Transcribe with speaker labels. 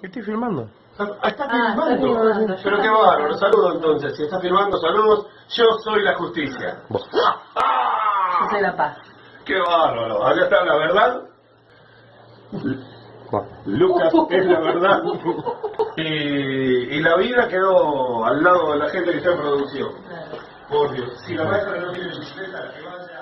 Speaker 1: Estoy filmando.
Speaker 2: Está filmando. Pero qué bárbaro. Saludo entonces. Si está filmando, saludos. Yo soy la justicia.
Speaker 3: Yo soy la paz.
Speaker 2: Qué bárbaro. Acá está la verdad. Lucas es la verdad. Y la vida quedó al lado de la gente que está en producción. Por Dios. Si la maestra no tiene bicicleta, que vaya.